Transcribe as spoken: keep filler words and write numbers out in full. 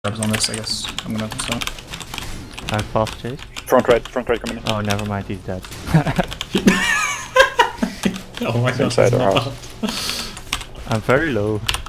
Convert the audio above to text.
Grabs on this, I guess. I'm gonna stop. I'm fast chase. Front right, front right coming in. Oh, never mind, he's dead. Oh my god. Inside our house. I'm very low.